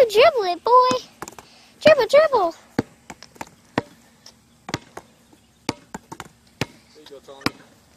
dribble it, boy. Dribble, dribble. There you go, Tony.